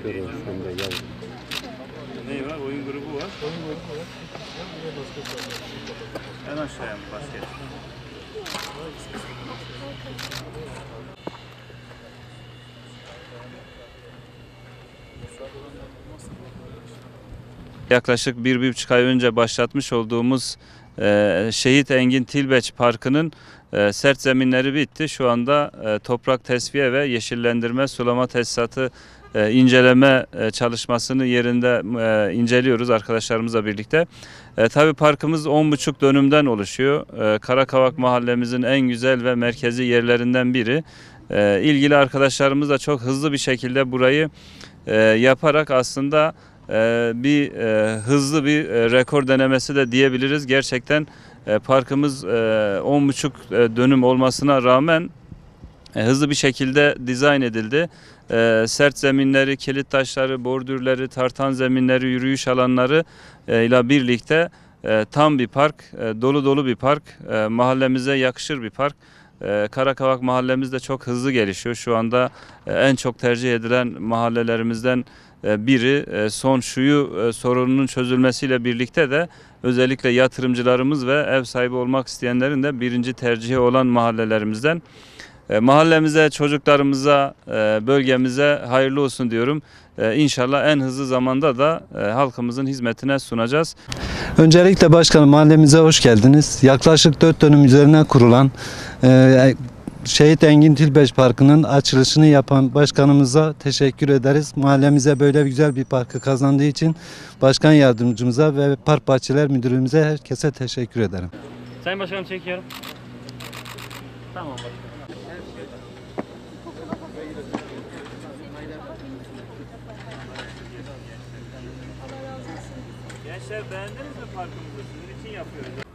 Feroz hem de yavrum. Ne var? Oyun grubu var. Oyun grubu var. Bir de basket var. En aşağıya mı basket? Yaklaşık 1-1,5 ay önce başlatmış olduğumuz Şehit Engin Tilbeç Parkı'nın sert zeminleri bitti. Şu anda toprak tesviye ve yeşillendirme sulama tesisatı inceleme çalışmasını yerinde inceliyoruz arkadaşlarımızla birlikte. Tabii parkımız 10,5 dönümden oluşuyor. Karakavak mahallemizin en güzel ve merkezi yerlerinden biri. İlgili arkadaşlarımız da çok hızlı bir şekilde burayı yaparak aslında hızlı bir rekor denemesi de diyebiliriz. Gerçekten parkımız 10,5 dönüm olmasına rağmen hızlı bir şekilde dizayn edildi. Sert zeminleri, kilit taşları, bordürleri, tartan zeminleri, yürüyüş alanları ile birlikte tam bir park, dolu dolu bir park, mahallemize yakışır bir park. Karakavak mahallemiz de çok hızlı gelişiyor. Şu anda en çok tercih edilen mahallelerimizden biri. Son şuyu sorununun çözülmesiyle birlikte de özellikle yatırımcılarımız ve ev sahibi olmak isteyenlerin de birinci tercihi olan mahallelerimizden. Mahallemize, çocuklarımıza, bölgemize hayırlı olsun diyorum. İnşallah en hızlı zamanda da halkımızın hizmetine sunacağız. Öncelikle başkanım mahallemize hoş geldiniz. Yaklaşık 4 dönüm üzerine kurulan Şehit Engin Tilbeç Parkı'nın açılışını yapan başkanımıza teşekkür ederiz. Mahallemize böyle güzel bir parkı kazandığı için başkan yardımcımıza ve Park Bahçeler Müdürümüze herkese teşekkür ederim. Sayın Başkanım çekiyorum. Tamam başkanım. Gençler beğendiniz mi parkımızı? Sizin için yapıyoruz.